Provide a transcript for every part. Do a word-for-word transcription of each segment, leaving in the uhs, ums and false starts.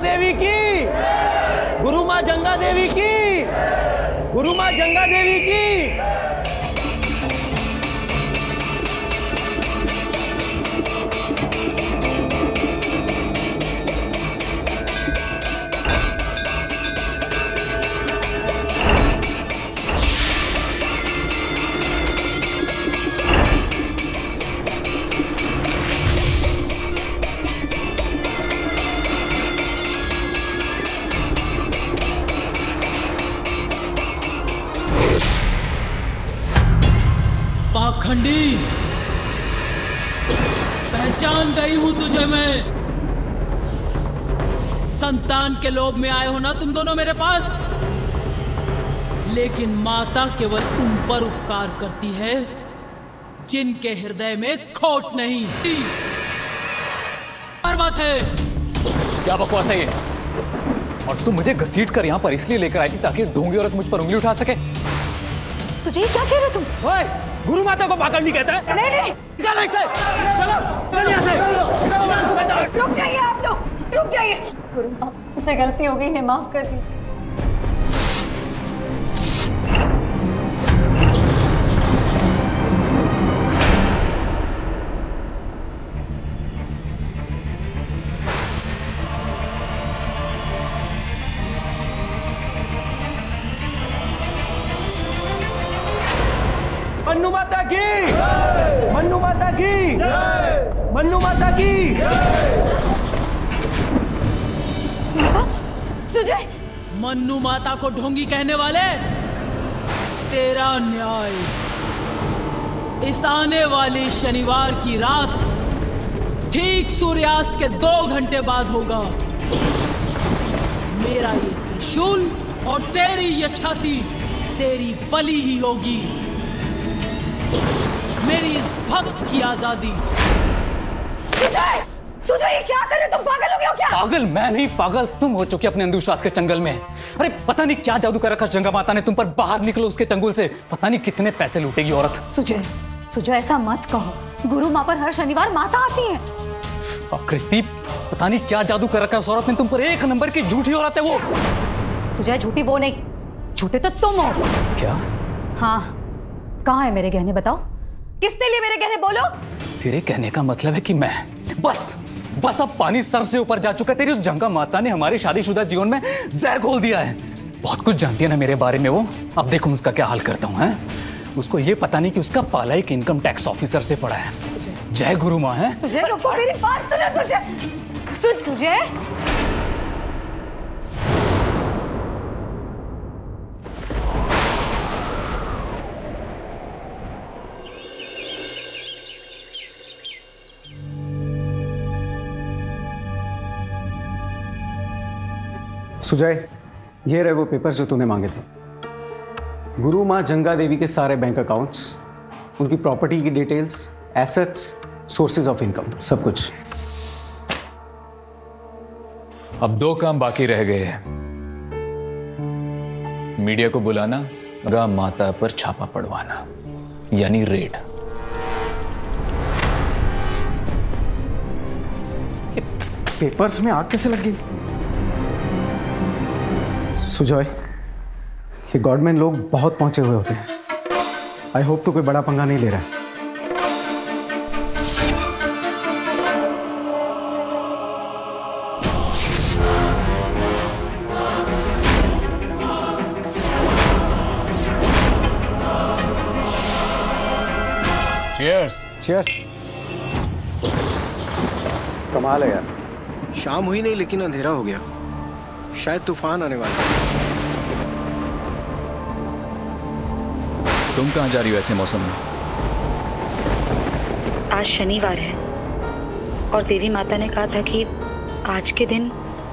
देवी की, गुरु माँ जंगा देवी की, गुरु माँ जंगा देवी की। पाखंडी, पहचान गई हूं तुझे मैं। संतान के लोभ में आए हो ना तुम दोनों मेरे पास, लेकिन माता केवल उन पर उपकार करती है जिनके हृदय में खोट नहीं। पर्वत है। क्या बकवास है ये? और तुम मुझे घसीट कर यहाँ पर इसलिए लेकर आई थी ताकि ढोंगी औरत मुझ पर उंगली उठा सके। सुजय क्या कह रहे हो तुम? ओए, गुरु माता को पाखंडी कहता है? नहीं नहीं, निकाल इसे, चलो, चल यहाँ से। रुक जाइए आप लोग, रुक जाइए। गुरु माँ, मुझसे गलती हो गई, इन्हें माफ कर दीजिए। मन्नू माता की, मन्नू माता की, मन्नू माता की। सुजय, मन्नू माता को ढोंगी कहने वाले, तेरा न्याय इस आने वाली शनिवार की रात ठीक सूर्यास्त के दो घंटे बाद होगा। मेरा ये त्रिशूल और तेरी ये छाती तेरी बलि ही होगी। मेरी इस भक्त की आजादी। सुजय, सुजय ये क्या कर रहे हो तुम? पागल हो गए हो क्या? पागल मैं नहीं, पागल तुम हो चुके अपने अंधविश्वास के चंगल में। अरे पता नहीं क्या जादू कर रखा जंगा माता ने तुम पर। बाहर निकलो उसके चंगुल से, पता नहीं कितने पैसे लूटेगी औरत। सुजय, सुजय ऐसा मत कहो। गुरु माँ पर हर शनिवार माता आती है। आकृति, पता नहीं क्या जादू कर रखा है उस औरत ने तुम पर। एक नंबर की झूठी औरत है वो। सुजय झूठी वो नहीं, झूठे तो तुम हो। क्या? हाँ, कहाँ है मेरे गहने बताओ? किसने लिए मेरे गहने बोलो? तेरे कहने का मतलब है कि मैं बस बस अब पानी सर से ऊपर जा चुका है। तेरी उस जंगा माता ने हमारे शादीशुदा जीवन में जहर घोल दिया है। बहुत कुछ जानती है ना मेरे बारे में वो। अब देखो उसका क्या हाल करता हूँ। है उसको ये पता नहीं कि उसका पाला एक इनकम टैक्स ऑफिसर से पड़ा है। जय गुरु माँ है। सुजय रुको, मेरी बात सुनो। सुजय, सुज सुजय सुजय, ये रहे वो पेपर्स जो तूने मांगे थे। गुरु माँ जंगा देवी के सारे बैंक अकाउंट्स, उनकी प्रॉपर्टी की details, assets, sources of income, सब कुछ। अब दो काम बाकी रह गए हैं। मीडिया को बुलाना, गंगा माता पर छापा पड़वाना, यानी रेड। पेपर्स में आग कैसे लग गई? सुजय, ये गॉडमैन लोग बहुत पहुंचे हुए होते हैं। आई होप तो कोई बड़ा पंगा नहीं ले रहा है। चीयर्स। चीयर्स। कमाल है यार, शाम हुई नहीं लेकिन अंधेरा हो गया। शायद तूफान आने वाला है। तुम कहाँ जा रही हो ऐसे मौसम में? आज शनिवार है और देवी माता ने कहा था कि आज के दिन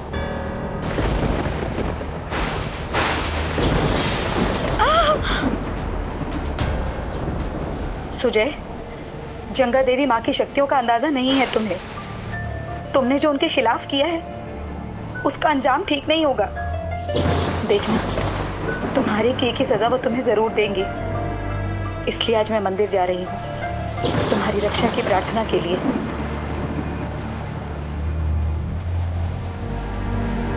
सुजय, जंगा देवी माँ की शक्तियों का अंदाजा नहीं है तुम्हें। तुमने जो उनके खिलाफ किया है उसका अंजाम ठीक नहीं होगा। देखना, तुम्हारे किए की सजा वो तुम्हें जरूर देंगे। इसलिए आज मैं मंदिर जा रही हूँ तुम्हारी रक्षा की प्रार्थना के लिए।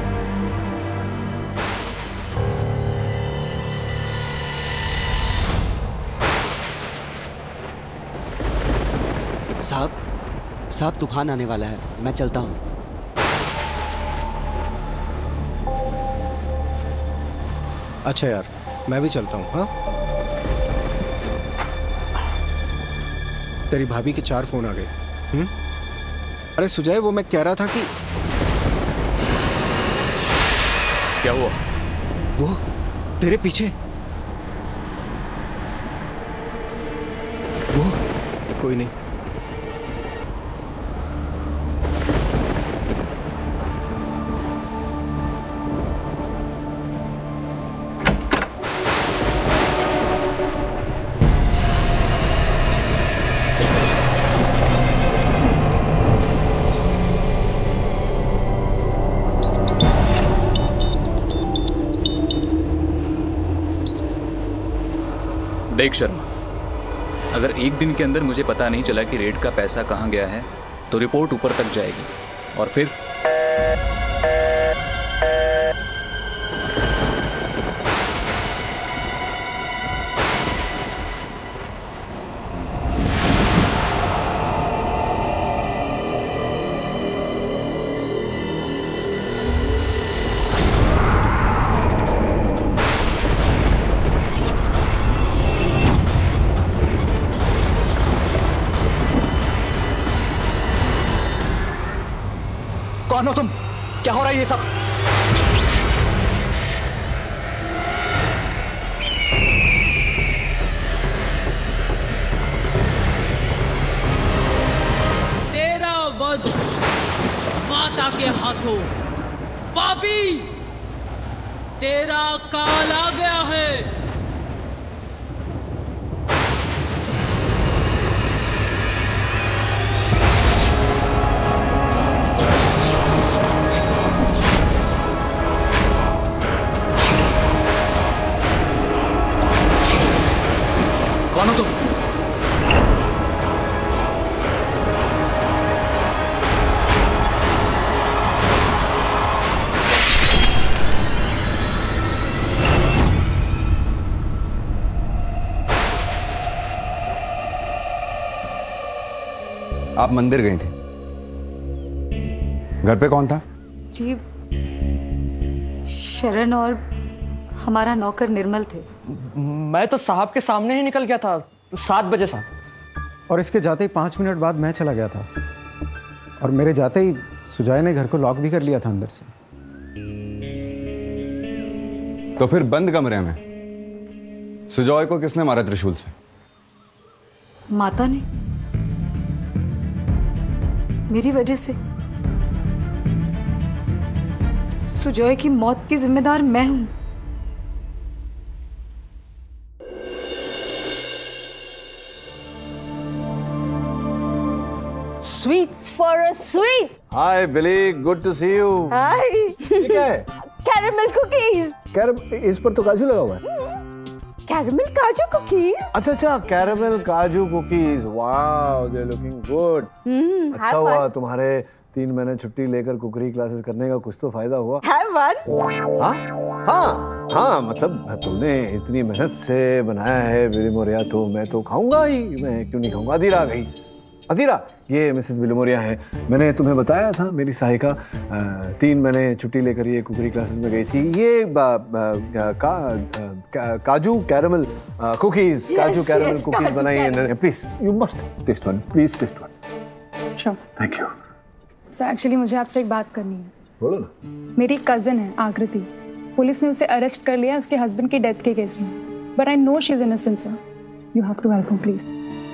साहब साहब तूफान आने वाला है, मैं चलता हूँ। अच्छा यार, मैं भी चलता हूँ। हाँ, तेरी भाभी के चार फोन आ गए। हम्म अरे सुजय, वो मैं कह रहा था कि क्या हुआ? वो तेरे पीछे वो कोई नहीं। देख शर्मा, अगर एक दिन के अंदर मुझे पता नहीं चला कि रेड का पैसा कहाँ गया है तो रिपोर्ट ऊपर तक जाएगी और फिर कौन हो तुम? क्या हो रहा है ये सब? तेरा वध माता के हाथों। पापी, तेरा काल आ गया है। कौन हो तुम? आप मंदिर गई थी, घर पे कौन था? जी, शरण और हमारा नौकर निर्मल थे। मैं तो साहब के सामने ही निकल गया था सात बजे साहब। और इसके जाते ही पाँच मिनट बाद मैं चला गया था, और मेरे जाते ही सुजय ने घर को लॉक भी कर लिया था अंदर से। तो फिर बंद कमरे में सुजय को किसने मारा त्रिशूल से? माता ने, मेरी वजह से। सुजय की मौत की जिम्मेदार मैं हूं। Sweets for a sweet. Hi Billy, good to see you. Hi. ये क्या है? Caramel cookies. कैरम इस पर तो काजू लगा हुआ है। Caramel काजू cookies. अच्छा अच्छा, कैरमल काजू cookies. Wow, they looking good. अच्छा हुआ तुम्हारे तीन महीने छुट्टी लेकर कुकरी क्लासेस करने का कुछ तो फायदा हुआ। Have one. हाँ हाँ हाँ, मतलब तुमने इतनी मेहनत से बनाया है बिलीमोरिया, तो मैं तो खाऊंगा ही, मैं क्यों नहीं खाऊंगा। अधीरा आ गई। अधीरा, ये मिसेस बिलीमोरिया है। मैंने तुम्हें बताया था मेरी सहायिका तीन महीने छुट्टी लेकर ये कुकरी क्लासेस में गई थी। ये बा, बा, का, का, काजू कैरमल कुकीज, काजू कैरमल कुकीज बनाई है। Please you must taste one, please taste one. Sure. Thank you. Sir actually मुझे आपसे एक बात करनी है। बोलो ना। मेरी कजिन है आकृति, पुलिस ने उसे अरेस्ट कर लिया उसके हस्बैंड की डेथ के केस में, but I know she is innocent sir. You have to help him please.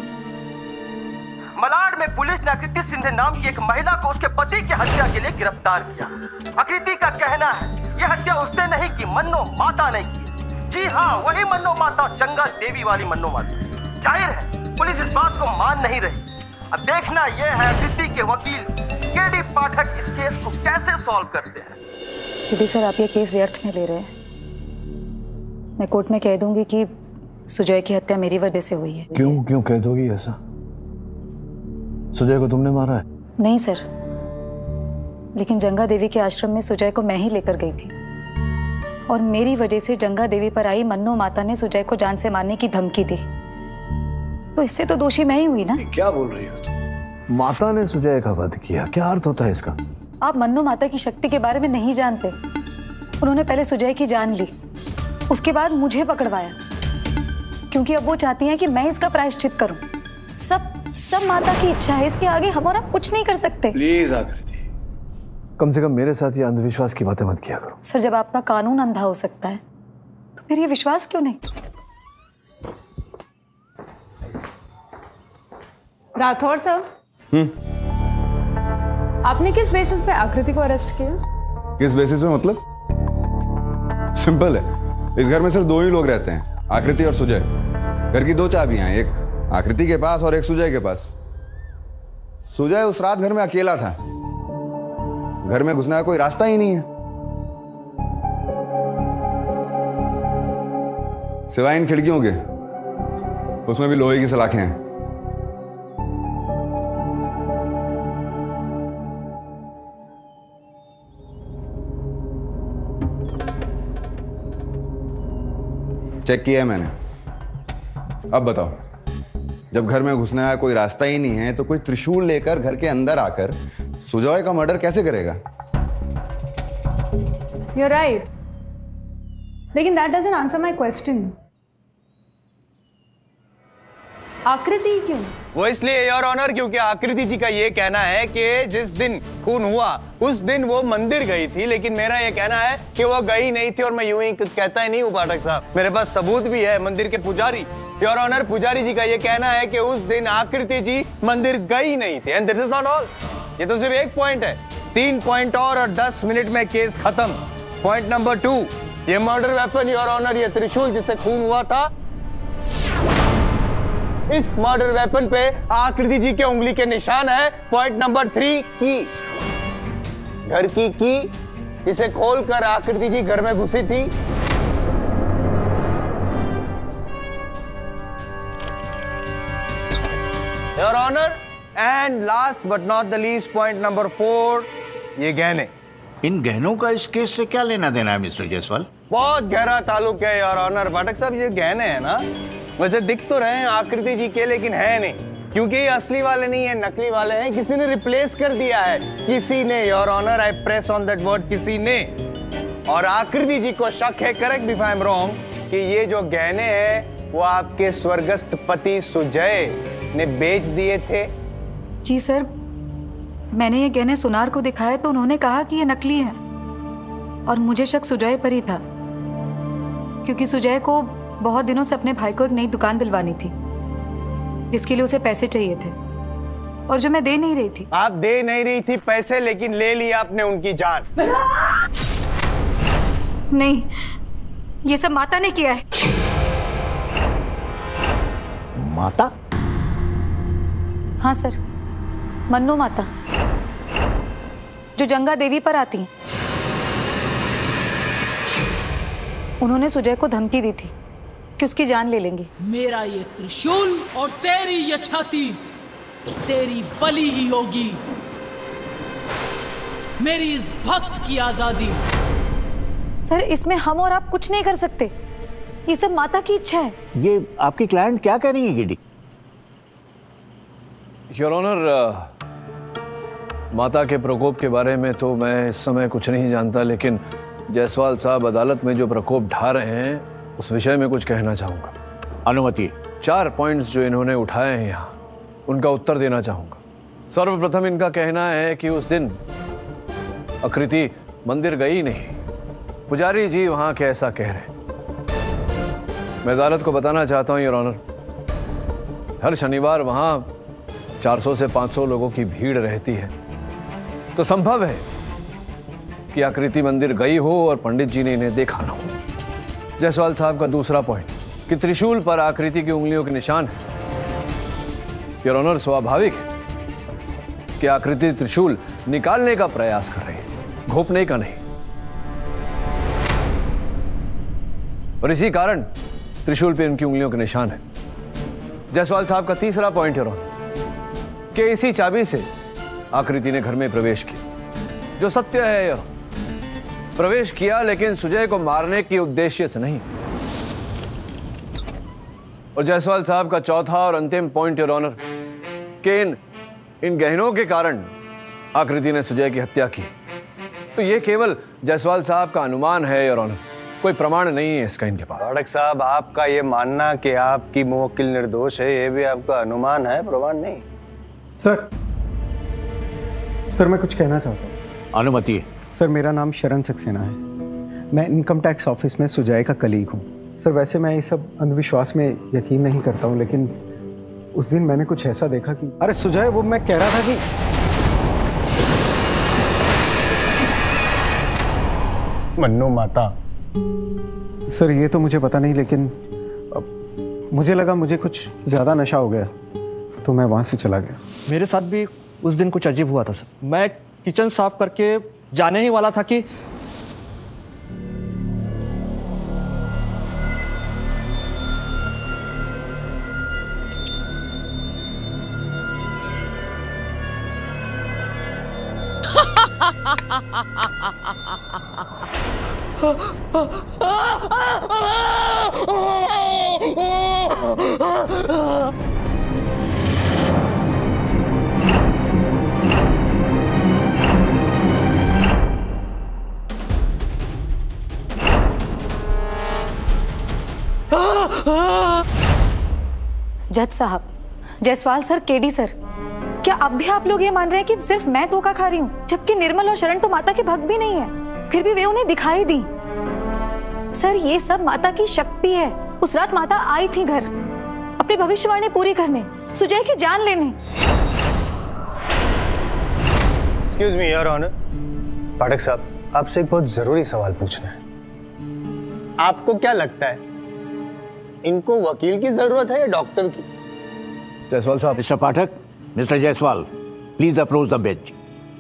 Malad में पुलिस ने आकृति सिंधे नाम की एक महिला को उसके पति की हत्या के लिए गिरफ्तार किया। आकृति का कहना है यह हत्या उसने नहीं की, मन्नो माता ने की। जी हाँ, वही मन्नो माता, जंगा देवी वाली मन्नो माता। जाहिर है पुलिस इस बात को मान नहीं रही। अब देखना यह है आकृति के वकील केडी पाठक इस केस को कैसे सॉल्व करते हैं। केडी सर, आप ये केस व्यर्थ में ले रहे हैं। मैं कोर्ट में कह दूंगी कि सुजय की हत्या मेरी वजह से हुई है। क्यों क्यों कह दोगी ऐसा? सुजय को तुमने मारा है? नहीं सर, लेकिन जंगा देवी के आश्रम में सुजय को मैं ही लेकर गई थी, और मेरी वजह से जंगा देवी पर आई मन्नो माता ने सुजय को जान से मारने की धमकी दी, तो इससे तो दोषी मैं ही हुई ना। क्या बोल रही हो तुम? माता ने सुजय का वध किया, क्या अर्थ होता है इसका? आप मन्नू माता की शक्ति के बारे में नहीं जानते। उन्होंने पहले सुजय की जान ली, उसके बाद मुझे पकड़वाया, क्योंकि अब वो चाहती हैं कि मैं इसका प्रायश्चित करूं। सब सब माता की इच्छा है, इसके आगे हम और आप कुछ नहीं कर सकते। प्लीज आकृति, कम से कम मेरे साथ ये अंधविश्वास की बातें मत किया करो। सर, जब आपका कानून अंधा हो सकता है तो फिर ये विश्वास क्यों नहीं? राठौर सर, आपने किस बेसिस पे आकृति को अरेस्ट किया? किस बेसिस पे मतलब? सिंपल है, इस घर में सिर्फ दो ही लोग रहते हैं, आकृति और सुजय। घर की दो चाबियां हैं, एक आकृति के पास और एक सुजय के पास। सुजय उस रात घर में अकेला था, घर में घुसने का कोई रास्ता ही नहीं है, सिवाय इन खिड़कियों के, उसमें भी लोहे की सलाखें हैं। चेक किया है मैंने। अब बताओ, जब घर में घुसने का कोई रास्ता ही नहीं है तो कोई त्रिशूल लेकर घर के अंदर आकर सुजय का मर्डर कैसे करेगा? You're right. लेकिन that doesn't answer my question. आकृति क्यों? वो इसलिए योर ऑनर क्योंकि आकृति जी का ये कहना है कि जिस दिन खून हुआ उस दिन वो मंदिर गई थी, लेकिन मेरा ये कहना है कि वो गई नहीं थी, और मैं यूं ही कुछ कहता ही नहीं हूँ पाठक साहब, मेरे पास सबूत भी है। मंदिर के पुजारी, योर ऑनर, पुजारी जी का ये कहना है कि उस दिन आकृति जी मंदिर गई नहीं थी। And this is not all, ये तो सिर्फ एक पॉइंट है, तीन पॉइंट और और दस मिनट में केस खत्म। पॉइंट नंबर टू, ये मर्डर वेपन योर ऑनर, ये त्रिशूल जिससे खून हुआ था, इस मर्डर वेपन पे आकृति जी के उंगली के निशान है। पॉइंट नंबर थ्री, की, घर की की, इसे खोलकर आकृति जी घर में घुसी थी। Your honour, and last but not the least, point number four, ये गहने। इन गहनों का इस केस से क्या लेना देना है मिस्टर जायसवाल? बहुत गहरा ताल्लुक है योर ऑनर। पाठक साहब, ये गहने हैं ना, वैसे दिख तो रहे हैं आकृति जी के, लेकिन है नहीं, क्योंकि ये असली वाले नहीं है, नकली वाले हैं। किसी ने रिप्लेस कर दिया है, किसी ने your honour, I press on that word, किसी ने। और आकृति जी को शक है, correct me if I am wrong, कि ये जो गहने हैं वो आपके स्वर्गस्थ पति सुजय ने बेच दिए थे। जी सर, मैंने ये गहने सुनार को दिखाए तो उन्होंने कहा कि ये नकली हैं, और मुझे शक सुजय पर ही था, क्योंकि सुजय को बहुत दिनों से अपने भाई को एक नई दुकान दिलवानी थी, जिसके लिए उसे पैसे चाहिए थे, और जो मैं दे नहीं रही थी। आप दे नहीं रही थी पैसे, लेकिन ले लिया आपने उनकी जान। नहीं, ये सब माता ने किया है। माता? हाँ सर, मन्नू माता, जो जंगा देवी पर आती हैं। उन्होंने सुजय को धमकी दी थी कि उसकी जान ले लेंगे। मेरा ये त्रिशूल और तेरी ये छाती तेरी बलि ही होगी। मेरी इस भक्त की आजादी। सर, इसमें हम और आप कुछ नहीं कर सकते, ये सब माता की इच्छा है। ये आपकी क्लाइंट क्या कह रही है गिडी? योर ऑनर, माता के प्रकोप के बारे में तो मैं इस समय कुछ नहीं जानता, लेकिन जायसवाल साहब अदालत में जो प्रकोप ढा रहे हैं उस विषय में कुछ कहना चाहूंगा। अनुमति। चार पॉइंट्स जो इन्होंने उठाए हैं यहाँ, उनका उत्तर देना चाहूंगा। सर्वप्रथम इनका कहना है कि उस दिन आकृति मंदिर गई नहीं, पुजारी जी वहां के ऐसा कह रहे हैं। मैं अदालत को बताना चाहता हूं योर ऑनर, हर शनिवार वहां चार सौ से पाँच सौ लोगों की भीड़ रहती है, तो संभव है कि आकृति मंदिर गई हो और पंडित जी ने इन्हें देखा ना हो। जायसवाल साहब का दूसरा पॉइंट कि त्रिशूल पर आकृति की उंगलियों के निशान है। योर ऑनर, स्वाभाविक है कि आकृति त्रिशूल निकालने का प्रयास कर रही है, घोंपने का नहीं, और इसी कारण त्रिशूल पे इनकी उंगलियों के निशान है। जायसवाल साहब का तीसरा पॉइंट योर ऑनर कि इसी चाबी से आकृति ने घर में प्रवेश किया, जो सत्य है यार, प्रवेश किया, लेकिन सुजय को मारने के उद्देश्य से नहीं। और जायसवाल साहब का चौथा और अंतिम पॉइंट योर ऑनर कि इन इन गहनों के कारण आकृति ने सुजय की हत्या की, तो ये केवल जायसवाल साहब का अनुमान है योर ऑनर, कोई प्रमाण नहीं है इसका इनके पास। पाठक साहब, आपका ये मानना कि आपकी मुवक्किल निर्दोष है, ये भी आपका अनुमान है, प्रमाण नहीं। सर सर मैं कुछ कहना चाहता हूँ। अनुमति है। सर मेरा नाम शरण सक्सेना है, मैं इनकम टैक्स ऑफिस में सुजय का कलीग हूँ। सर वैसे मैं ये सब अंधविश्वास में यकीन नहीं करता हूँ, लेकिन उस दिन मैंने कुछ ऐसा देखा कि अरे सुजय, वो मैं कह रहा था कि मन्नू माता। सर ये तो मुझे पता नहीं, लेकिन मुझे लगा मुझे कुछ ज़्यादा नशा हो गया तो मैं वहाँ से चला गया। मेरे साथ भी उस दिन कुछ अजीब हुआ था सर। मैं किचन साफ करके जाने ही वाला था कि जज साहब, जायसवाल सर, केडी सर, क्या अब भी आप लोग ये मान रहे हैं कि सिर्फ मैं धोखा खा रही हूँ, जबकि निर्मल और शरण तो माता के भक्त भी नहीं है, फिर भी वे उन्हें दिखाई दी। सर ये सब माता की शक्ति है। उस रात माता आई थी घर अपनी भविष्यवाणी पूरी करने, सुजय की जान लेने। Excuse me your honour. Pathak साहब, आपसे एक बहुत जरूरी सवाल पूछना है। आपको क्या लगता है, इनको वकील की जरूरत है या डॉक्टर की? जायसवाल साहब। Mister Pathak, mister Jaiswal, please approach the bench.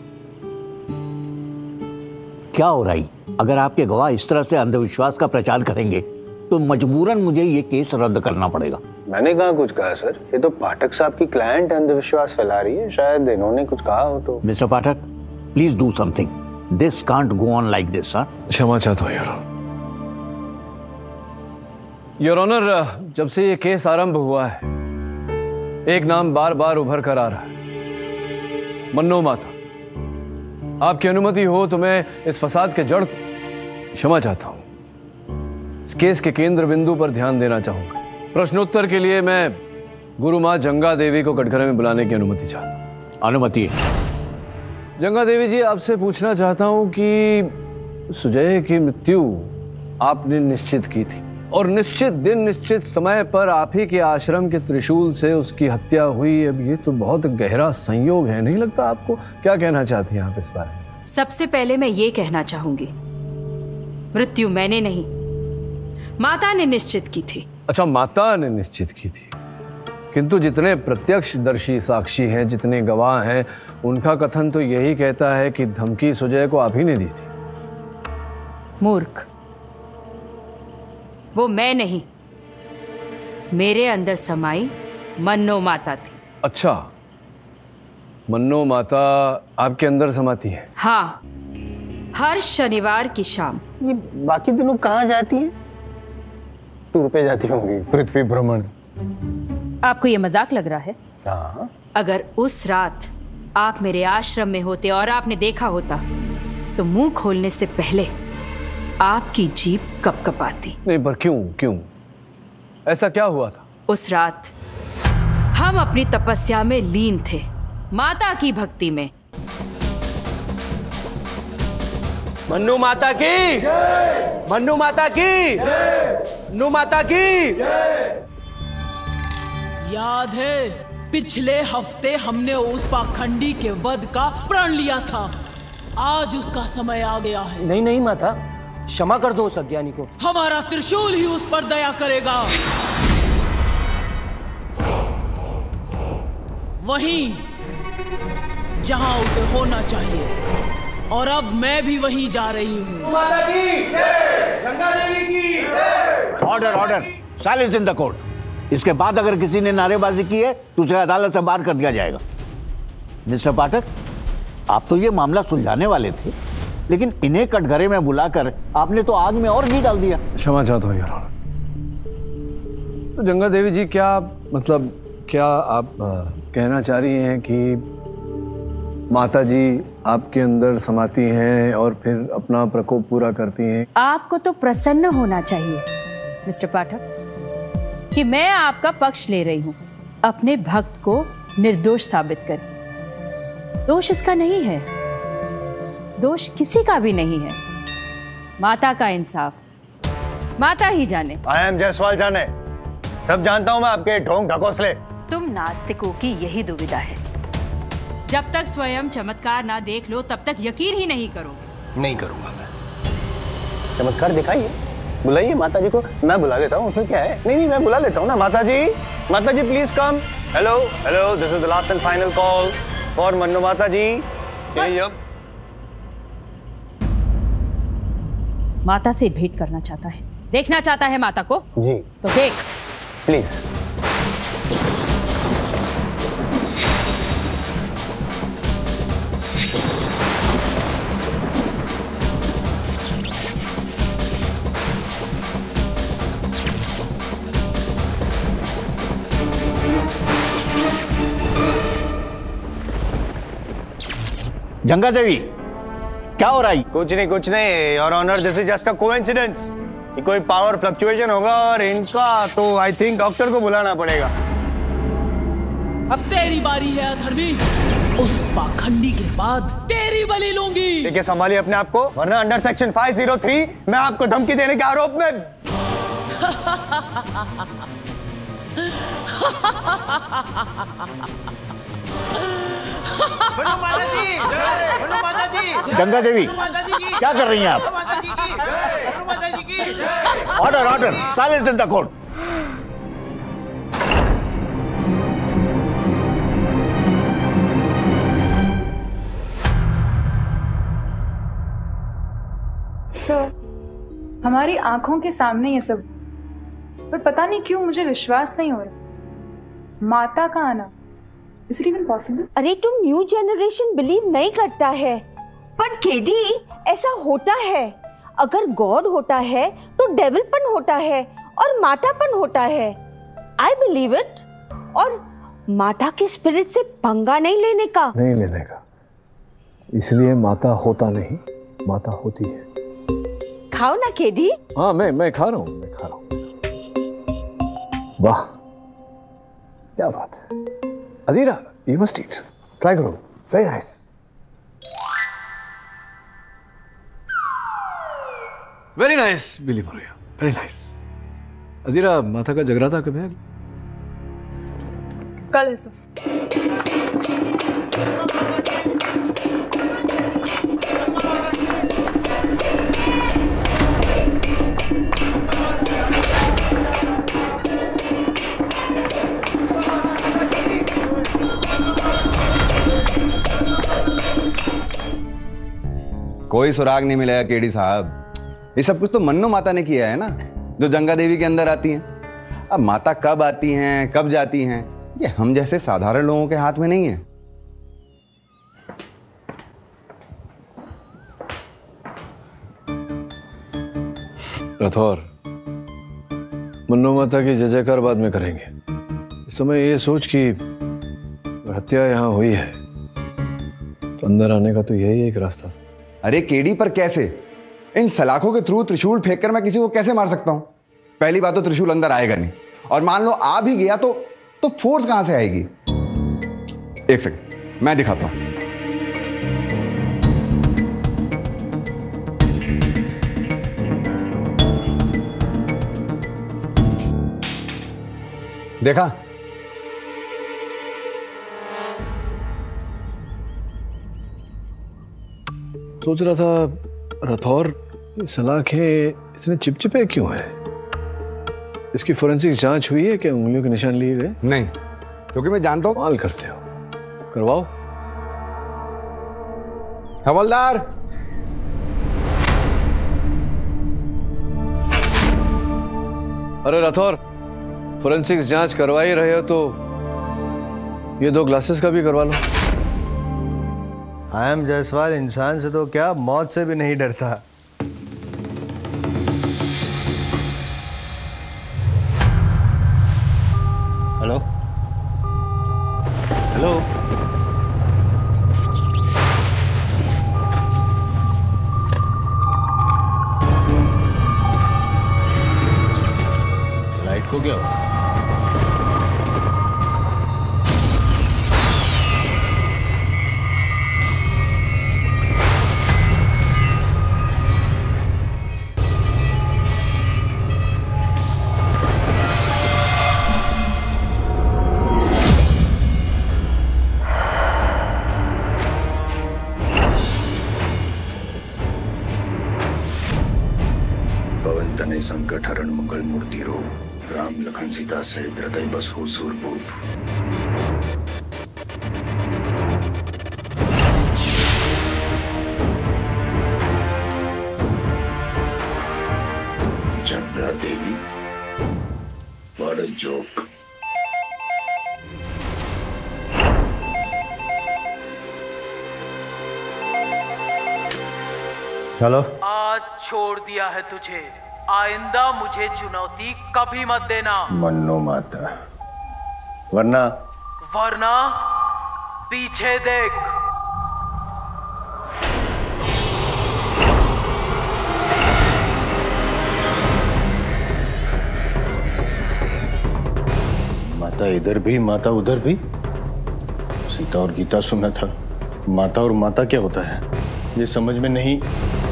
क्या हो रहा है? अगर आपके गवाह इस तरह से अंधविश्वास का प्रचार करेंगे तो मजबूरन मुझे ये केस रद्द करना पड़ेगा। मैंने कहा कुछ कहा सर, ये तो पाठक साहब की क्लाइंट अंधविश्वास फैला रही है, शायद इन्होंने कुछ कहा हो तो। Mister Pathak, please do something, this can't go on like this sir. क्षमा चाहता हूँ योर योर ऑनर, जब से ये केस आरंभ हुआ है एक नाम बार बार उभर कर आ रहा है, मन्नो माता। आपकी अनुमति हो तो मैं इस फसाद के जड़, क्षमा चाहता हूं, इस केस के केंद्र बिंदु पर ध्यान देना चाहूंगा। प्रश्नोत्तर के लिए मैं गुरु मां जंगा देवी को कटघरे में बुलाने की अनुमति चाहता हूं। अनुमति है। जंगा देवी जी, आपसे पूछना चाहता हूं कि सुजय की मृत्यु आपने निश्चित की थी और निश्चित दिन निश्चित समय पर आप ही के आश्रम के त्रिशूल से उसकी हत्या हुई। अब ये तो बहुत गहरा संयोग है, नहीं लगता आपको? क्या कहना चाहती हैं आप इस बारे में? सबसे पहले मैं ये कहना चाहूंगी, मृत्यु मैंने नहीं, माता ने निश्चित की थी। अच्छा, माता ने निश्चित की थी, किंतु जितने प्रत्यक्षदर्शी साक्षी हैं, जितने गवाह हैं, उनका कथन तो यही कहता है कि धमकी सुजय को आप ही ने दी थी। मूर्ख, वो मैं नहीं, मेरे अंदर समाई मन्नो माता थी। अच्छा, मन्नो माता आपके अंदर समाती है? हाँ, हर शनिवार की शाम। ये बाकी दिनों कहाँ जाती हैं? टूर पे जाती होंगी, पृथ्वी भ्रमण। आपको ये मजाक लग रहा है? हाँ। अगर उस रात आप मेरे आश्रम में होते और आपने देखा होता तो मुंह खोलने से पहले आपकी जीभ कपकपाती। नहीं, पर क्यों क्यों ऐसा क्या हुआ था? उस रात हम अपनी तपस्या में लीन थे, माता की भक्ति में। मन्नू माता की, मन्नू माता की, मन्नू माता की। याद है पिछले हफ्ते हमने उस पाखंडी के वध का प्रण लिया था, आज उसका समय आ गया है। नहीं नहीं माता, क्षमा कर दो उस अज्ञानी को। हमारा त्रिशूल ही उस पर दया करेगा। वहीं जहां उसे होना चाहिए, और अब मैं भी वहीं जा रही हूँ। माता की जय, गंगा देवी की जय। Order order, silence in the court. इसके बाद अगर किसी ने नारेबाजी की है तो उसे अदालत से बाहर कर दिया जाएगा। मिस्टर पाठक, आप तो ये मामला सुलझाने वाले थे, लेकिन इन्हें कटघरे में बुलाकर आपने तो आग में और घी डाल दिया। क्षमा चाहता हूँ यार। तो जंगा देवी जी, क्या मतलब क्या आप आ, कहना चाह रही हैं कि माता जी आपके अंदर समाती हैं और फिर अपना प्रकोप पूरा करती हैं। आपको तो प्रसन्न होना चाहिए मिस्टर पाठक कि मैं आपका पक्ष ले रही हूं, अपने भक्त को निर्दोष साबित कर। दोष इसका नहीं है, दोष किसी का भी नहीं है। माता का इंसाफ माता ही जाने। आई एम जायसवाल जाने, सब जानता हूं मैं आपके ढोंग ढकोसले। तुम नास्तिकों की यही दुविधा है, जब तक स्वयं चमत्कार ना देख लो तब तक यकीन ही नहीं करो। नहीं करूंगा मैं। चमत्कार दिखाइए, बुलाइए माता जी को, मैं बुला लेता हूँ, उसमें क्या है। नहीं नहीं मैं बुला लेता हूँ ना। माता जी, माता जी please come. Hello hello, this is the last and final call for Mannu माता जी। अब माता से भेंट करना चाहता है, देखना चाहता है माता को जी, तो देख प्लीज। जंगा देवी, क्या हो रहा है? कुछ नहीं कुछ नहीं your honour, this is just a coincidence. ये कोई पावर फ्लक्चुएशन होगा और इनका तो आई थिंक डॉक्टर को बुलाना पड़ेगा। अब तेरी बारी है अधर्मी, उस पाखंडी के बाद तेरी बलि लूंगी। ठीक है, संभालिए अपने आप को, वरना अंडर सेक्शन पाँच सौ तीन मैं आपको धमकी देने के आरोप में। माता जी, माता जी, गंगा देवी क्या कर रही हैं आप? Order order, silence in the court. Sir, हमारी आंखों के सामने ये सब, पर पता नहीं क्यों मुझे विश्वास नहीं हो रहा। माता का आना, Is it even possible? अरे तुम न्यू जनरेशन बिलीव नहीं करता है, पर केडी ऐसा होता है। अगर गॉड होता है तो डेविलपन होता है और मातापन होता है। I believe it. और माता के स्पिरिट से पंगा नहीं लेने का। नहीं लेने का, इसलिए माता होता नहीं, माता होती है। खाओ ना केडी। हाँ मैं मैं खा रहा हूँ, मैं खा रहा हूँ। वाह क्या बात है। अधीरा, you must eat. Try करो, very nice. Very nice, बिली मोरिया, very nice. अधीरा, माता का जगराता कब है? कल है सर। कोई सुराग नहीं मिलेगा केडी साहब। ये सब कुछ तो मन्नू माता ने किया है ना, जो जंगा देवी के अंदर आती हैं। अब माता कब आती हैं, कब जाती हैं, ये हम जैसे साधारण लोगों के हाथ में नहीं है। रथौर, मन्नू माता की जय जयकार बाद में करेंगे। इस समय ये सोच कि हत्या यहाँ हुई है तो अंदर आने का तो यही एक रास्ता था। अरे केडी, पर कैसे? इन सलाखों के थ्रू त्रिशूल फेंककर मैं किसी को कैसे मार सकता हूं? पहली बात तो त्रिशूल अंदर आएगा नहीं, और मान लो आ भी गया तो तो फोर्स कहां से आएगी? एक सेकंड, मैं दिखाता हूं। देखा? सोच रहा था रथौर, सलाखें इतने चिपचिपे क्यों हैं? इसकी फोरेंसिक जांच हुई है क्या? उंगलियों के निशान लिए गए? नहीं, क्योंकि मैं जानता हूं। कमाल करते हो, करवाओ। हवलदार, अरे रथौर, फोरेंसिक्स जांच करवा ही रहे हो तो ये दो ग्लासेस का भी करवा लो। आई एम जायसवाल इंसान से तो क्या, मौत से भी नहीं डरता। हेलो हेलो तो क्या हुआ? संकट हरण मंगल मूर्ति रूप राम लखन सीता सहित हृदय बसु सूरभूप। जंगा देवी बड़ जोक। हेलो। आज छोड़ दिया है तुझे, आइंदा मुझे चुनौती कभी मत देना। मन्नो माता, वरना वरना पीछे देख। माता इधर भी माता उधर भी। सीता और गीता सुना था, माता और माता क्या होता है ये समझ में नहीं।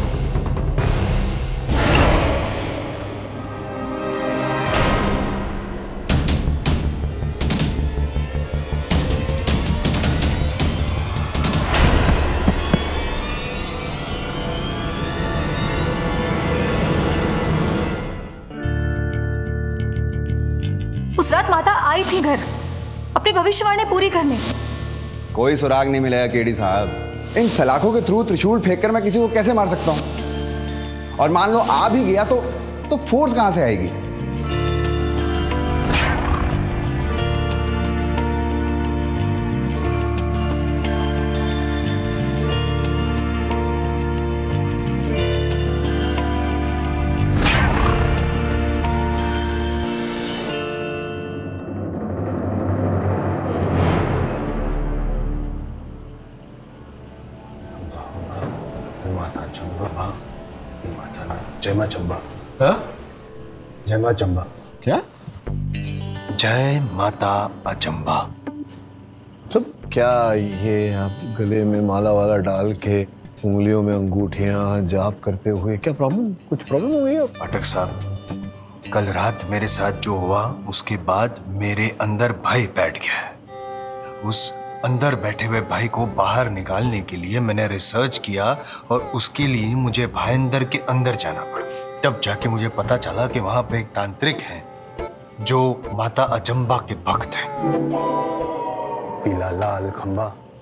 उस रात माता आई थी घर अपनी भविष्यवाणी पूरी करने। कोई सुराग नहीं मिलेगा केडी साहब। इन सलाखों के थ्रू त्रिशूल फेंककर मैं किसी को कैसे मार सकता हूं? और मान लो आ भी गया तो तो फोर्स कहां से आएगी? जय मां चंबा। हाँ? जय मां चंबा। क्या? जय माता अचंबा। सब क्या ये आप गले में माला वाला डाल के उंगलियों में अंगूठियां जाप करते हुए, क्या प्रॉब्लम? कुछ प्रॉब्लम हो गई? पाठक साहब, कल रात मेरे साथ जो हुआ उसके बाद मेरे अंदर भय बैठ गया है। उस अंदर बैठे हुए भाई को बाहर निकालने के लिए मैंने रिसर्च किया और उसके लिए मुझे भाईंदर के अंदर जाना पड़ा। तब जाके मुझे पता चला कि वहां पे एक तांत्रिक है जो माता अचंबा के भक्त है। पीला लाल खंबा।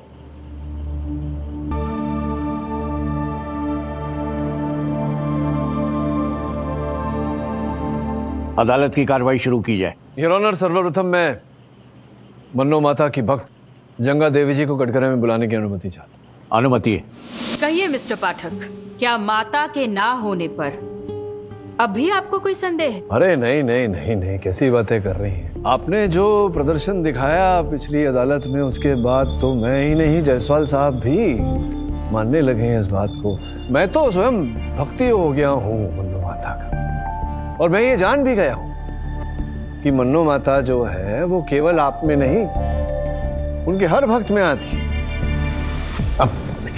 अदालत की कार्रवाई शुरू की जाए। योर ऑनर, सर्वप्रथम मैं मन्नो माता की भक्त जंगा देवी जी को कटघरे में बुलाने की अनुमति चाहता हूँ। अनुमति है। कहिए मिस्टर पाठक, क्या माता के ना होने पर अभी आपको कोई संदेह है? अरे नहीं नहीं नहीं नहीं, कैसी बातें कर रही हैं? आपने जो प्रदर्शन दिखाया पिछली अदालत में, उसके बाद तो मैं ही नहीं जायसवाल साहब भी मानने लगे हैं इस बात को। मैं तो स्वयं भक्ति हो गया हूँ मन्नो माता का, और मैं ये जान भी गया हूँ कि मन्नो माता जो है वो केवल आप में नहीं, उनके हर भक्त में आती है। अब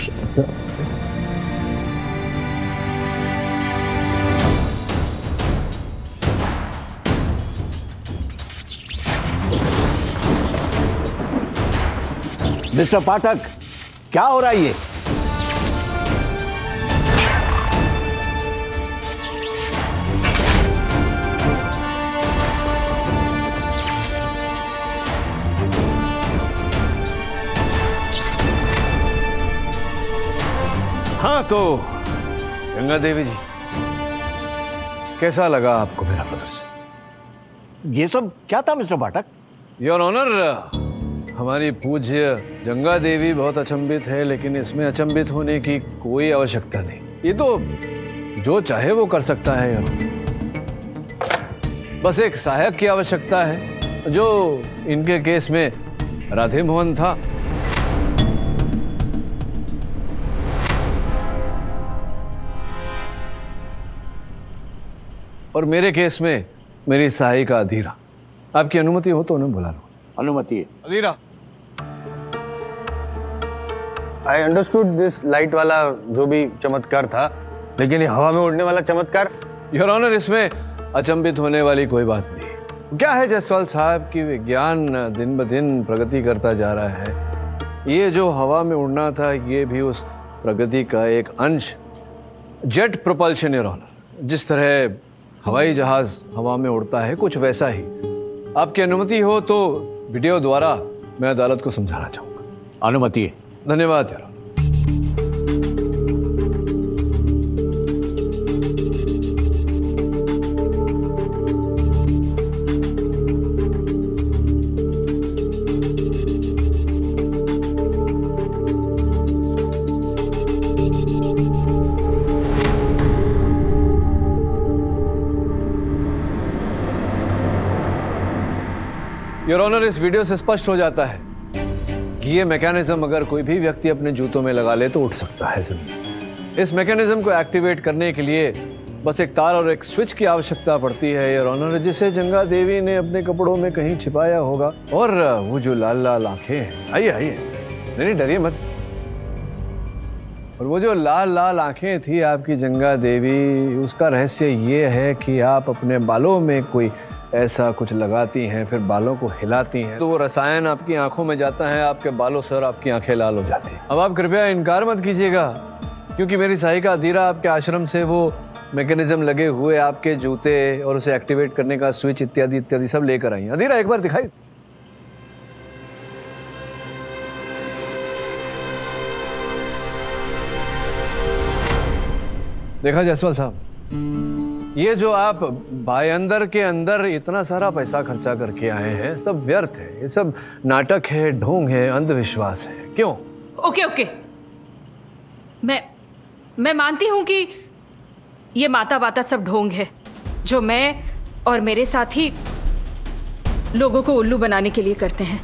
मिस्टर पाठक, क्या हो रहा है ये? हाँ तो गंगा देवी जी, कैसा लगा आपको मेरा प्रदर्शन? ये सब क्या था मिस्टर पाठक? योर ऑनर, हमारी पूज्य जंगा देवी बहुत अचंभित है, लेकिन इसमें अचंभित होने की कोई आवश्यकता नहीं। ये तो जो चाहे वो कर सकता है यार। बस एक सहायक की आवश्यकता है, जो इनके केस में राधे मोहन था। और मेरे केस में मेरी सहायिका अधीरा, आपकी अनुमति हो तो उन्हें बुला लो। अनुमति है। अधीरा। आई अंडरस्टूड दिस लाइट वाला जो भी चमत्कार था, लेकिन ये हवा में उड़ने वाला चमत्कार? योर ऑनर, इसमें अचंभित होने वाली कोई बात नहीं। क्या है जायसवाल साहब की विज्ञान दिन ब दिन प्रगति करता जा रहा है। ये जो हवा में उड़ना था ये भी उस प्रगति का एक अंश। जेट प्रोपल्शन योर ऑनर, जिस तरह हवाई जहाज हवा में उड़ता है कुछ वैसा ही। आपकी अनुमति हो तो वीडियो द्वारा मैं अदालत को समझाना चाहूँगा। अनुमति है। धन्यवाद योर ऑनर। योर ऑनर, इस वीडियो से स्पष्ट हो जाता है कि ये मैकेनिज्म अगर कोई भी व्यक्ति अपने जूतों में लगा ले तो उठ सकता है जमीन से। इस मैकेनिज्म को एक्टिवेट करने के लिए बस एक तार और एक स्विच की आवश्यकता पड़ती है योर ऑनर, जिसे जंगा देवी ने अपने कपड़ों में कहीं छिपाया होगा। और वो जो लाल लाल आंखें हैं, आइए आइए, नहीं नहीं डरिए मत। और वो जो लाल लाल आंखें थी आपकी जंगा देवी, उसका रहस्य ये है कि आप अपने बालों में कोई ऐसा कुछ लगाती हैं, फिर बालों को हिलाती हैं तो वो रसायन आपकी आंखों में जाता है, आपके बालों से और आपकी आंखें लाल हो जाती हैं। अब आप कृपया इनकार मत कीजिएगा, क्योंकि मेरी सहायिका अधीरा आपके आश्रम से वो मैकेनिज्म लगे हुए आपके जूते और उसे एक्टिवेट करने का स्विच इत्यादि इत्यादि सब लेकर आई। अधीरा एक बार दिखाई। देखा जायसवाल साहब, ये जो आप भाई अंदर के अंदर इतना सारा पैसा खर्चा करके आए हैं सब व्यर्थ है। ये सब नाटक है, ढोंग है, अंधविश्वास है। क्यों? ओके ओके, मैं मैं मानती हूं कि ये माता बाता सब ढोंग है जो मैं और मेरे साथी लोगों को उल्लू बनाने के लिए करते हैं।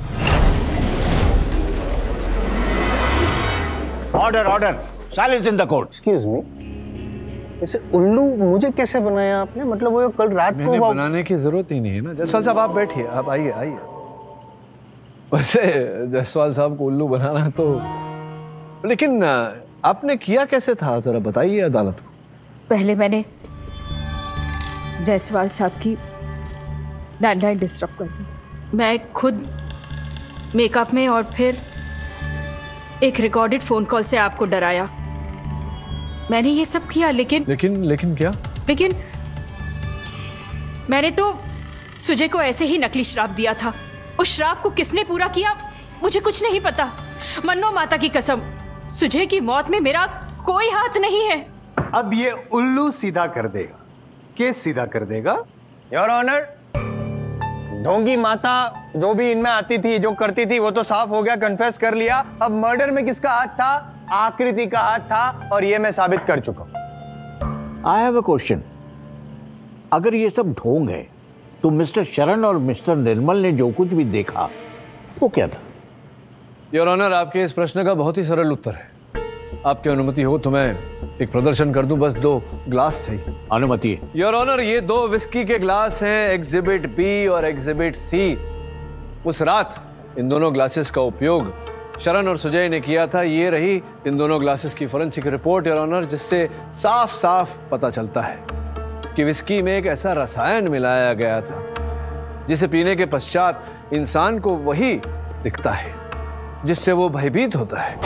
Order order, silence in the court. Excuse me, इसे उल्लू मुझे कैसे बनाया आपने? मतलब वो कल रात को बनाने की जरूरत ही नहीं है ना। जायसवाल साहब आप बैठिए, आप आइए आइए। वैसे जायसवाल साहब को उल्लू बनाना तो, लेकिन आपने किया कैसे था जरा बताइए अदालत को। पहले मैंने जायसवाल साहब की लैंडलाइन डिस्टर्ब कर दी। मैं खुद मेकअप में और फिर एक रिकॉर्डेड फोन कॉल से आपको डराया। मैंने ये सब किया, लेकिन लेकिन लेकिन क्या? लेकिन मैंने तो सुजय को ऐसे ही नकली श्राप दिया था। उस श्राप को किसने पूरा किया मुझे कुछ नहीं पता। मन्नो माता की कसम, सुजय की मौत में मेरा कोई हाथ नहीं है। अब ये उल्लू सीधा कर देगा, केस सीधा कर देगा। योर ऑनर, ढोंगी माता जो भी इनमें आती थी, जो करती थी, वो तो साफ हो गया, कन्फेस कर लिया। अब मर्डर में किसका हाथ था? आकृति का हाथ था, और ये मैं साबित कर चुका हूं। I have a question. अगर ये सब ढोंग है तो मिस्टर शरण और मिस्टर निर्मल ने जो कुछ भी देखा वो क्या था? योर ऑनर, आपके इस प्रश्न का बहुत ही सरल उत्तर है। आपकी अनुमति हो तो मैं एक प्रदर्शन कर दूं, बस दो ग्लास चाहिए। अनुमति है। योर ऑनर, ये दो विस्की के ग्लास हैं, एग्जिबिट बी और एग्जिबिट सी। उस रात इन दोनों ग्लासेस का उपयोग शरण और सुजय ने किया था। ये रही इन दोनों ग्लासेस की फोरेंसिक रिपोर्ट योर ऑनर, जिससे साफ साफ पता चलता है कि विस्की में एक ऐसा रसायन मिलाया गया था जिसे पीने के पश्चात इंसान को वही दिखता है जिससे वो भयभीत होता है।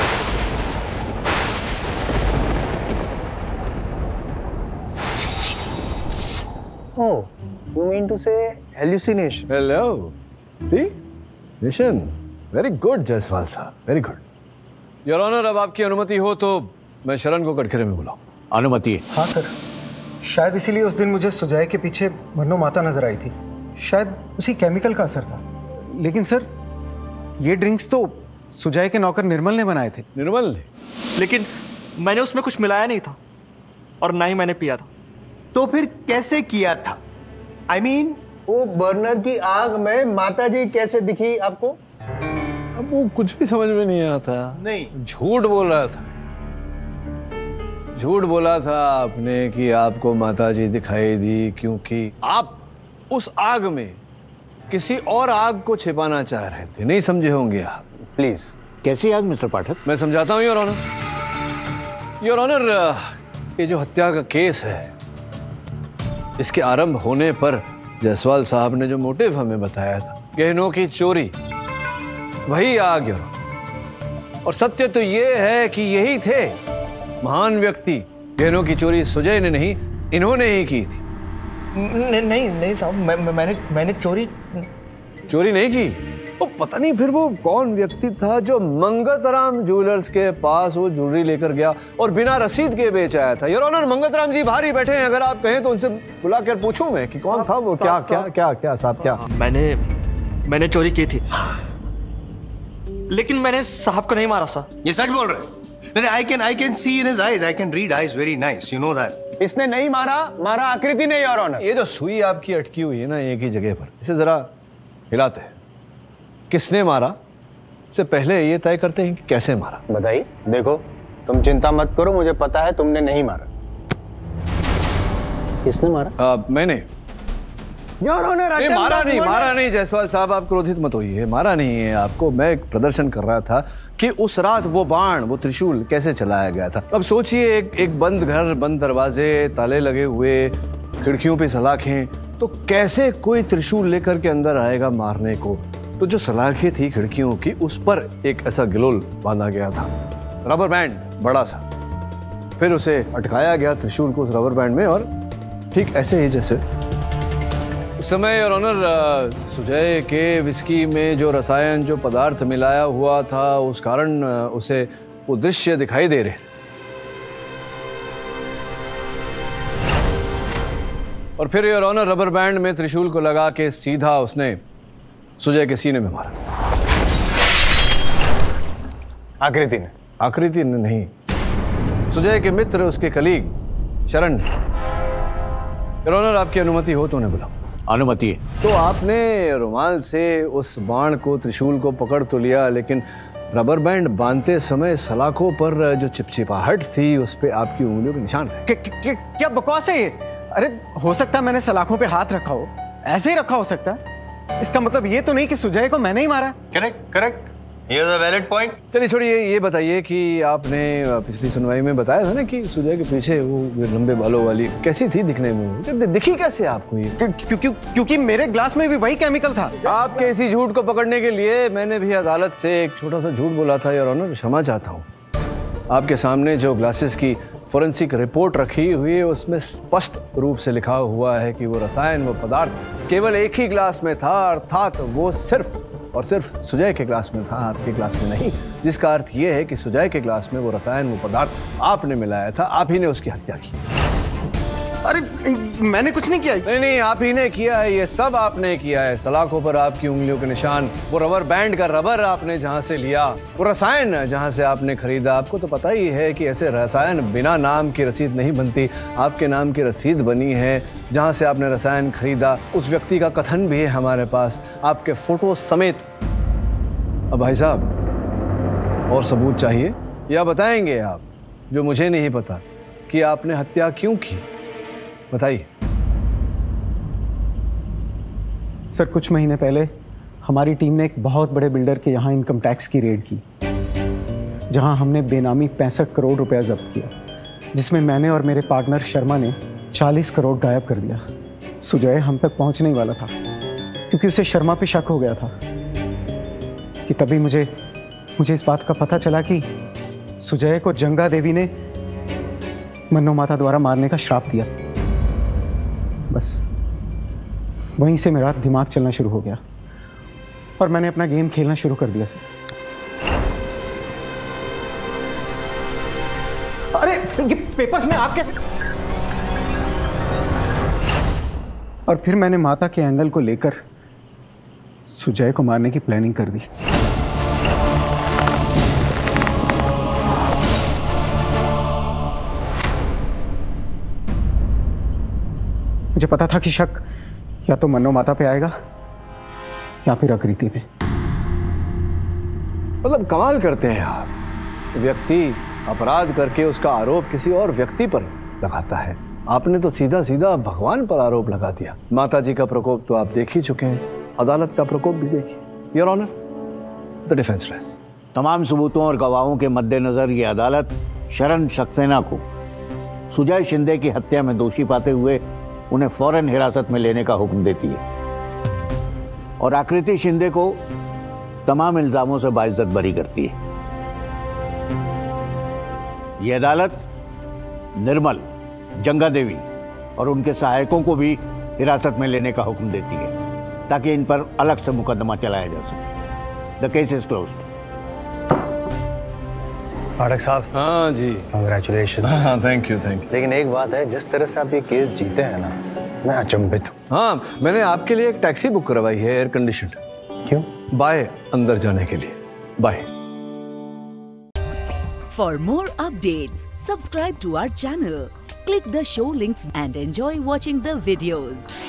Oh, you mean to say hallucination? Hello. See? Vision. Very good, Jaiswal साहब. Very good. Your Honor, अब आपकी अनुमति हो तो मैं शरण को कटघरे में बुलाऊं। अनुमति है। हाँ सर, शायद इसीलिए उस दिन मुझे सुजय के पीछे मन्नो माता नजर आई थी। शायद उसी केमिकल का असर था। लेकिन सर, ये ड्रिंक्स तो सुजय के नौकर निर्मल ने बनाए थे। निर्मल ने? लेकिन मैंने उसमें कुछ मिलाया नहीं था और ना ही मैंने पिया था। तो फिर कैसे किया था? आई I मीन mean, वो बर्नर की आग में माताजी कैसे दिखी आपको? अब वो कुछ भी समझ में नहीं आता। नहीं, झूठ बोल रहा था। झूठ बोला था आपने कि आपको माताजी दिखाई दी क्योंकि आप उस आग में किसी और आग को छिपाना चाह रहे थे। नहीं समझे होंगे आप। प्लीज। कैसी आग मिस्टर पाठक? मैं समझाता हूँ योर ऑनर। योर ऑनर, ये जो हत्या का केस है, इसके आरंभ होने पर जायसवाल साहब ने जो मोटिव हमें बताया था, गहनों की चोरी, वही आग। और सत्य तो ये है कि यही थे महान व्यक्ति। गहनों की चोरी सुजय ने नहीं, इन्होंने ही की थी। नहीं नहीं नहीं साहब, मैं, मैं, मैंने मैंने चोरी चोरी नहीं की। तो पता नहीं फिर वो कौन व्यक्ति था जो मंगतराम ज्वेलर्स के पास वो ज्वेलरी लेकर गया और बिना रसीद के बेच आया था। योर ऑनर, मंगतराम जी बाहर ही बैठे हैं, अगर आप कहें तो उनसे बुला कर पूछूं मैं कि कौन था वो। क्या क्या क्या क्या साहब क्या? मैंने मैंने चोरी की थी, लेकिन मैंने साहब को नहीं मारा साहब। ये सच बोल रहे हैं? I can I can see in his eyes. I can read eyes very nice. You know that. इसने नहीं मारा, मारा आकृति ने योर ऑनर। ये जो सुई आपकी अटकी हुई है ना एक ही जगह पर, इसे जरा हिलाते हैं। किसने मारा से पहले ये तय करते हैं कि कैसे मारा। बताइए। देखो, तुम चिंता मत करो, मुझे पता है तुमने नहीं मारा। किसने मारा? आ, मैंने। योर ऑनर, नहीं मारा नहीं, मारा नहीं जायसवाल साहब, आप क्रोधित मत होइए। मारा नहीं है आपको। मैं एक प्रदर्शन कर रहा था कि उस रात वो बाण, वो त्रिशूल कैसे चलाया गया था। अब सोचिए, एक एक बंद घर, बंद दरवाजे, ताले लगे हुए, खिड़कियों पे सलाखें, तो कैसे कोई त्रिशूल लेकर के अंदर आएगा मारने को। तो जो सलाखें थी खिड़कियों की, उस पर एक ऐसा गिलोल बांधा गया था, रबर बैंड बड़ा सा। फिर उसे अटकाया गया त्रिशूल को उस रबर बैंड में, और ठीक ऐसे ही जैसे उस समय योर ऑनर सुजय के विस्की में जो रसायन, जो पदार्थ मिलाया हुआ था, उस कारण उसे वो दृश्य दिखाई दे रहे थे। और फिर योर ऑनर रबर बैंड में त्रिशूल को लगा के सीधा उसने सुजय के सीने में मारा। आकृति ने? आकृति ने नहीं, सुजय के मित्र, उसके कलीग शरण ने। योर ऑनर, आपकी अनुमति हो तो उन्हें बुलाओ। अनुमति है। तो आपने रुमाल से उस बाण को, त्रिशूल को पकड़ तो लिया, लेकिन रबर बैंड बांधते समय सलाखों पर जो चिपचिपाहट थी, उस पे आपकी उंगलियों के निशान रहे। क्या बकवास है ये? अरे हो सकता है मैंने सलाखों पे हाथ रखा हो, ऐसे ही रखा हो सकता है। इसका मतलब ये तो नहीं कि सुजय को मैंने ही मारा। करेक्ट करेक्ट, ये द वैलिड पॉइंट। चलिए छोड़िए, ये बताइए कि आपने पिछली सुनवाई में बताया था ना कि सुजय के पीछे वो लंबे बालों वाली कैसी थी दिखने में, दिखी कैसे आपको ये? क्योंकि क्योंकि मेरे ग्लास में भी वही केमिकल था। आपके इसी झूठ को पकड़ने के लिए मैंने भी अदालत से एक छोटा सा झूठ बोला था योर ऑनर, क्षमा चाहता हूँ। आपके सामने जो ग्लासेस की फोरेंसिक रिपोर्ट रखी हुई है, उसमें स्पष्ट रूप से लिखा हुआ है कि वो रसायन, वो पदार्थ केवल एक ही ग्लास में था, अर्थात वो सिर्फ और सिर्फ सुजय के ग्लास में था, आपके ग्लास में नहीं। जिसका अर्थ ये है कि सुजय के ग्लास में वो रसायन, वो पदार्थ आपने मिलाया था, आप ही ने उसकी हत्या की। अरे मैंने कुछ नहीं किया। नहीं नहीं, आप ही ने किया है, ये सब आपने किया है। सलाखों पर आपकी उंगलियों के निशान, वो रबर बैंड का रबर आपने जहां से लिया, वो रसायन जहां से आपने खरीदा। आपको तो पता ही है कि ऐसे रसायन बिना नाम की रसीद नहीं बनती। आपके नाम की रसीद बनी है जहां से आपने रसायन खरीदा। उस व्यक्ति का कथन भी है हमारे पास, आपके फोटो समेत। अब भाई साहब, और सबूत चाहिए या बताएंगे आप जो मुझे नहीं पता कि आपने हत्या क्यों की? बताइए। सर, कुछ महीने पहले हमारी टीम ने एक बहुत बड़े बिल्डर के यहाँ इनकम टैक्स की रेड की, जहाँ हमने बेनामी पैंसठ करोड़ रुपया जब्त किया, जिसमें मैंने और मेरे पार्टनर शर्मा ने चालीस करोड़ गायब कर दिया। सुजय हम तक पहुँचने ही वाला था, क्योंकि उसे शर्मा पे शक हो गया था कि तभी मुझे मुझे इस बात का पता चला कि सुजय को जंगा देवी ने मन्नो माता द्वारा मारने का श्राप दिया। बस वहीं से मेरा दिमाग चलना शुरू हो गया और मैंने अपना गेम खेलना शुरू कर दिया। सर, अरे ये पेपर्स में आग कैसे? और फिर मैंने माता के एंगल को लेकर सुजय को मारने की प्लानिंग कर दी। मुझे पता था कि शक या तो मन्नो माता पे आएगा या फिर आकृति पे। मतलब कमाल करते हैं आप। व्यक्ति अपराध करके उसका आरोप किसी और व्यक्ति पर लगाता है, आपने तो सीधा सीधा भगवान पर आरोप लगा दिया। माता जी का प्रकोप तो आप देख ही चुके हैं, अदालत का प्रकोप भी देखिए। Your honour, the defence rests. तमाम सबूतों और गवाहों के मद्देनजर ये अदालत शरण सक्सेना को सुजय शिंदे की हत्या में दोषी पाते हुए उन्हें फौरन हिरासत में लेने का हुक्म देती है और आकृति शिंदे को तमाम इल्जामों से बाइज्जत बरी करती है। ये अदालत निर्मल, जंगा देवी और उनके सहायकों को भी हिरासत में लेने का हुक्म देती है ताकि इन पर अलग से मुकदमा चलाया जा सके। The case is closed. Pathak साहब। हाँ जी, कांग्रेचुलेशन। हाँ, थैंक यू थैंक यू। लेकिन एक बात है, जिस तरह से आप ये केस जीते हैं ना, मैं अचंभित हूँ। हाँ, मैंने आपके लिए एक टैक्सी बुक करवाई है, एयर कंडीशन। क्यों? बाय, अंदर जाने के लिए। Bye. For more updates, subscribe to our channel, click the show links and enjoy watching the videos.